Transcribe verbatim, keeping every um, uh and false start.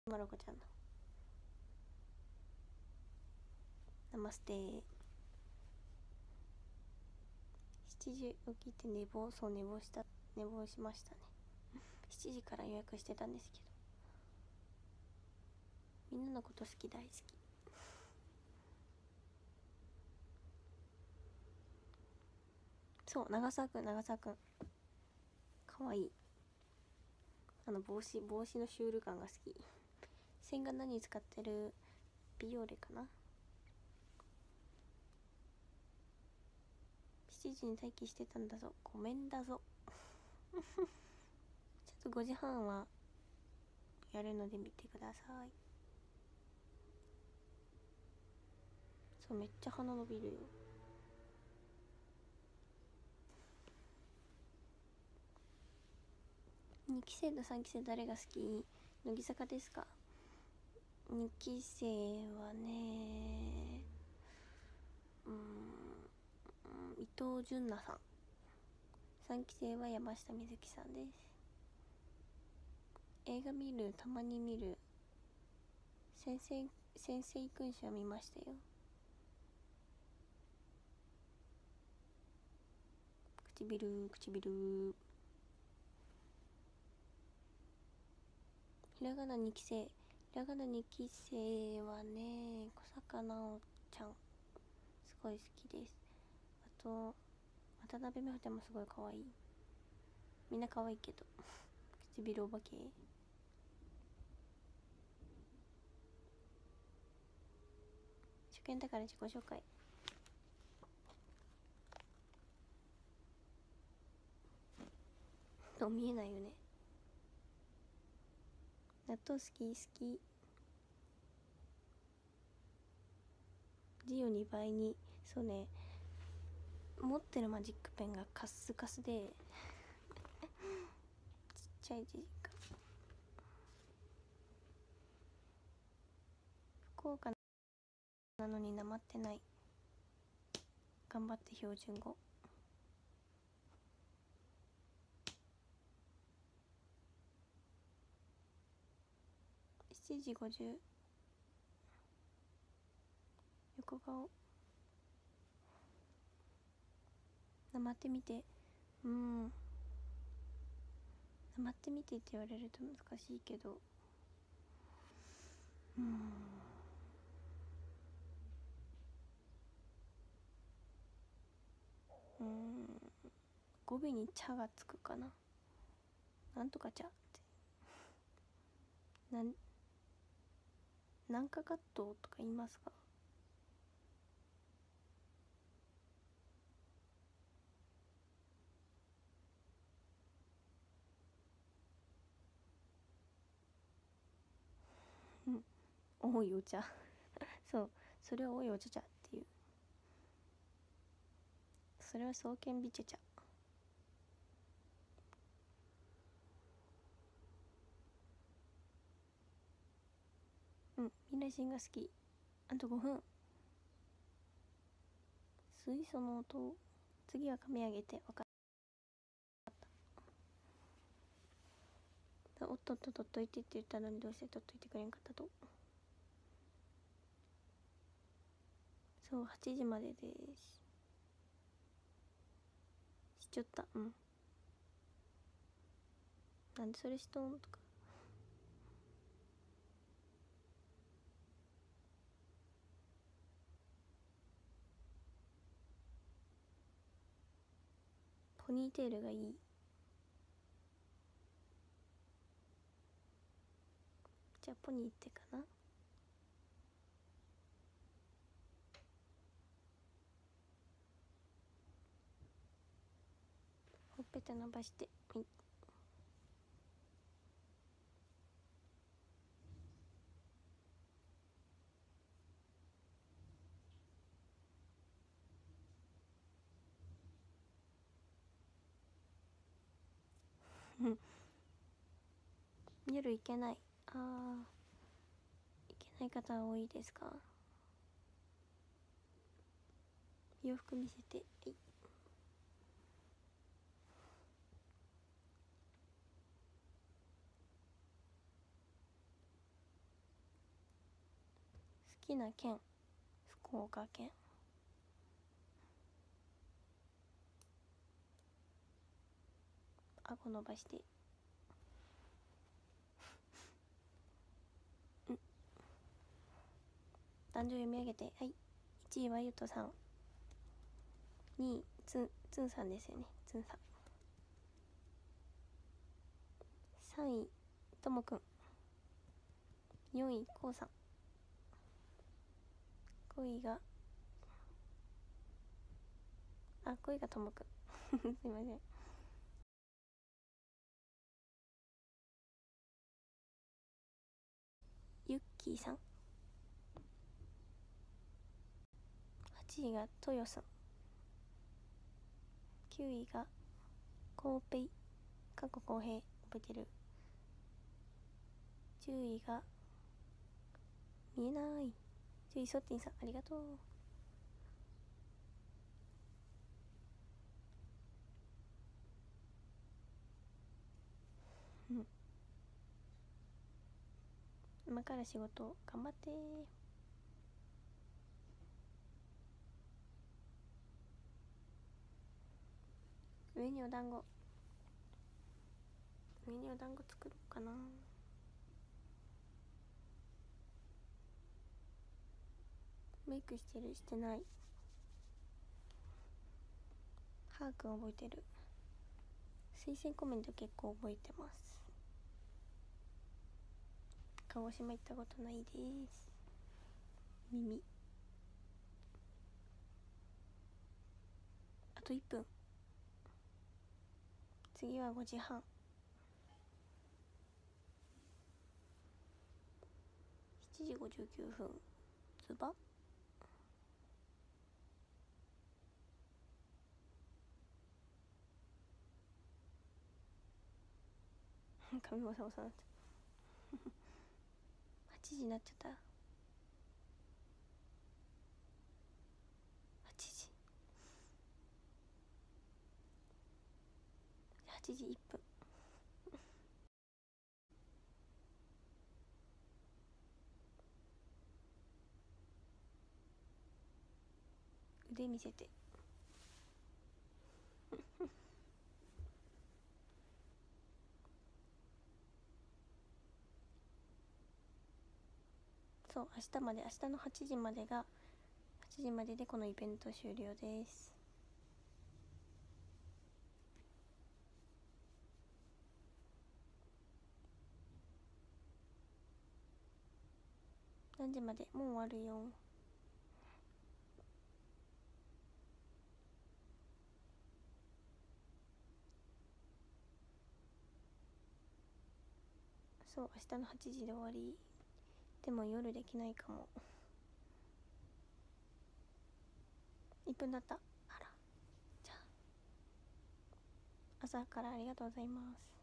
まろこちゃんのナマステー。しちじ起きて寝坊、そう寝坊した寝坊しましたね。しちじから予約してたんですけど、みんなのこと好き、大好き。そう、長澤くん、長澤くんかわいい。あの帽子帽子のシュール感が好き。線が何使ってる？ビオレかな。しちじに待機してたんだぞ、ごめんだぞちょっとごじはんはやるので見てください。そう、めっちゃ鼻伸びるよ。にき生とさんき生誰が好き？乃木坂ですか？にき生はね、うーん伊藤純奈さん。さんき生は山下美月さんです。映画見る？たまに見る。先生先生君主は見ましたよ。唇唇。ひらがなにき生、ひらがなにき生はね、小坂直ちゃんすごい好きです。あと渡辺美穂ちゃんもすごい可愛い。みんな可愛いけど唇お化け。初見だから自己紹介。と見えないよね。納豆好き？好き。ジオにばいに。そうね、持ってるマジックペンがカスカスでちっちゃい字が。福岡なのになまってない。頑張って標準語。しちじごじゅう。横顔なまってみて。うん、なまってみてって言われると難しいけど、うん、うん、語尾に「茶」がつくかな。なんとか茶ってなんなんかカットとか言いますか？うん、多いお茶そう、それは多いお茶茶っていう。それは双剣美茶茶。うん、みんなしんが好き。あとごふん。水素の音。次は髪上げて。わかった。おっとっと取っといてって言ったのにどうして取っといてくれんかったと。そう、はちじまでです。しちゃった。うん、なんでそれしとんとか。ポニーテールがいい。じゃあポニーってかな。ほっぺた伸ばして。はい。夜行けない。あー、行けない方多いですか？洋服見せて。はい。 きな県福岡県。顎伸ばしてうん男女読み上げて。はい。いちいはゆとさん、にいつんつんさんですよね。つんさん。さんいともくん、よんいこうさん、ごいがあごいがともくんすいません。ゆっきーさん。はちいがとよさん、きゅういがこうぺいかっここうへい覚えてる。じゅういが見えない。じゅういそってんさん、ありがとう。うん今から仕事頑張ってー。上にお団子上にお団子作ろうかな。メイクしてるしてない。はーくん覚えてる。推薦コメント結構覚えてます。鹿児島行ったことないです。耳あといっぷん。次はごじはん。しちじごじゅうきゅうふん。ズバ髪もさもさなっちゃったはちじになっちゃった。はちじはちじいっぷん。腕見せてそう明日まで、明日のはちじまでがはちじまででこのイベント終了です。何時まで？もう終わるよ。そう明日のはちじで終わり。でも夜できないかも。いっぷんだった。あら、じゃあ朝からありがとうございます。